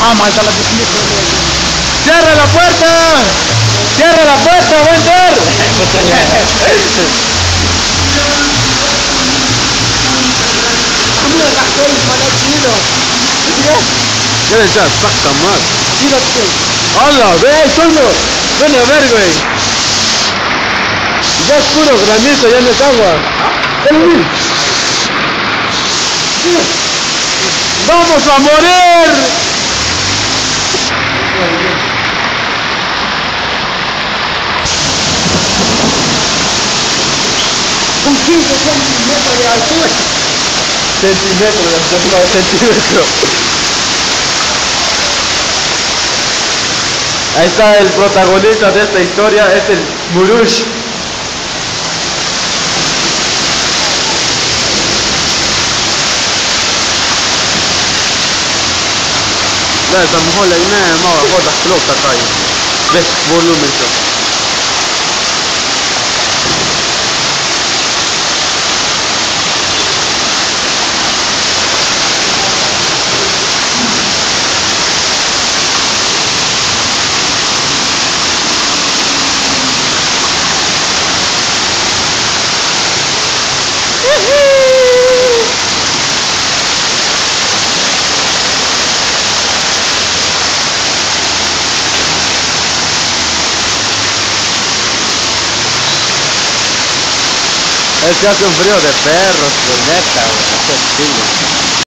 Ahí está la bicicleta. ¡Cierra la puerta! ¡Cierra la puerta! ¡Va a entrar! ¿Qué le echas? ¡Saca más! ¡Hola! ¡Ve! ¡Solo! ¡Ven a ver, güey! Ya es puro granito, ya no es agua. ¡Vamos a morir! Con 15 centímetros de altura. Centímetro. Ahí está el protagonista de esta historia, es el Murush. لا سامحوا لي ما واخد حلوك طيب بس فولوم انت Es que hace un frío de perros, de neta, güey, hace frío.